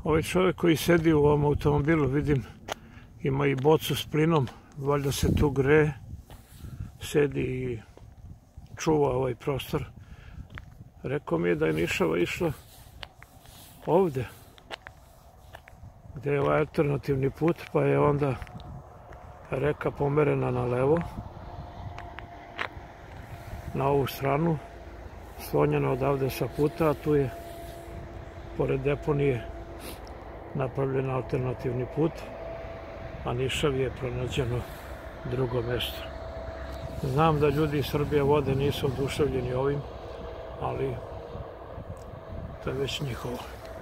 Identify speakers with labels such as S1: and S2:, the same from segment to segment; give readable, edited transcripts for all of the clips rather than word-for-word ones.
S1: Ovaj čovjek koji sedi u ovom automobilu, vidim, ima i bocu s plinom, valjda se tu greje, sedi i čuva ovaj prostor. Rekao mi je da je Nišava išla ovde, gde je ovaj alternativni put, pa je onda reka pomerena na levo, na ovu stranu, slonjena odavde sa puta, a tu je, pored deponije, napravljen alternativni put, a Nišavi je pronađeno drugo mesto. Znam da ljudi iz Srbije vode nisu oduševljeni ovim, ali to je već njihovo.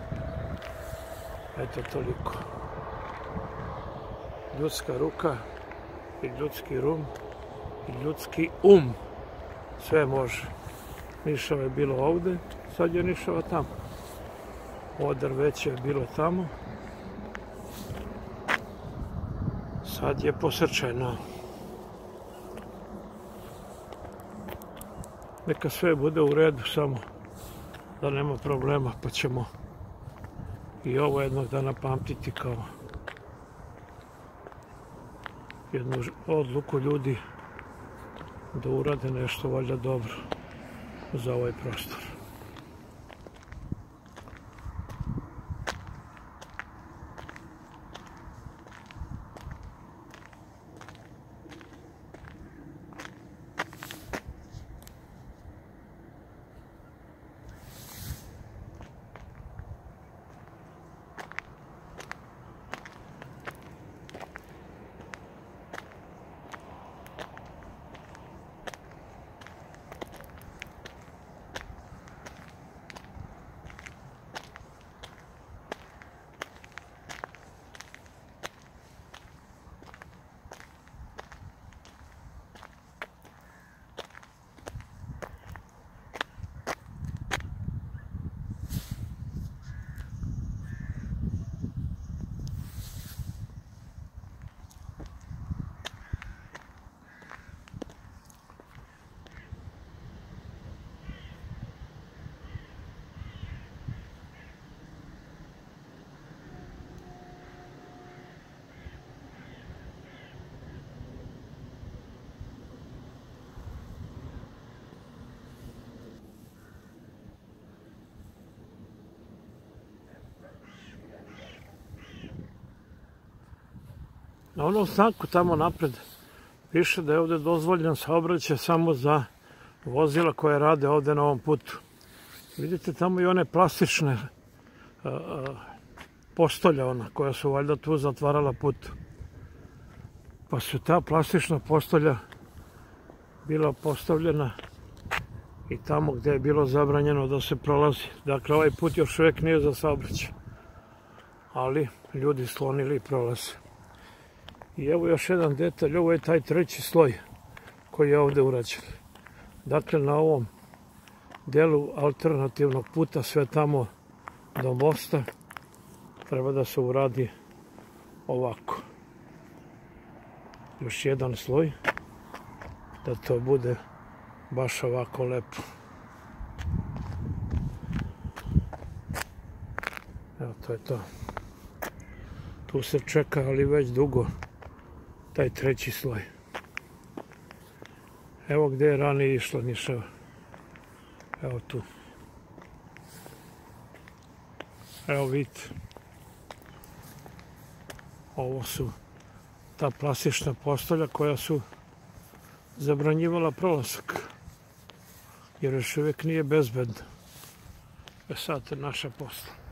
S1: Eto, toliko. Ljudska ruka i ljudski rum i ljudski sve može. Nišava je bilo ovde, sad je Nišava tamo. Ovo drveće je bilo tamo, sad je posrčeno. Neka sve bude u redu, samo da nema problema, pa ćemo i ovo jednog dana pamtiti kao jednu odluku ljudi da urade nešto valjda dobro za ovaj prostor. Na onom znaku tamo napred piše da je ovde dozvoljen saobraćaj samo za vozila koje rade ovde na ovom putu. Vidite tamo i one plastične postolja koja su valjda tu zatvarala put. Pa su ta plastična postolja bila postavljena i tamo gde je bilo zabranjeno da se prolazi. Dakle, ovaj put još uvijek nije za saobraćaj, ali ljudi sklonili i prolaze. I evo još jedan detalj, ovo je taj treći sloj koji je ovde urađen. Dakle, na ovom delu alternativnog puta sve tamo do mosta treba da se uradi ovako. Još jedan sloj, da to bude baš ovako lepo. Evo, to je to. Tu se čeka, ali već dugo, taj treći sloj. Evo gde je ranije išla Nišava. Evo tu. Evo vidite. Ovo su ta plastična postolja koja su zabranjivala prolazak. Jer još uvijek nije bezbedno. Sad je naša posla.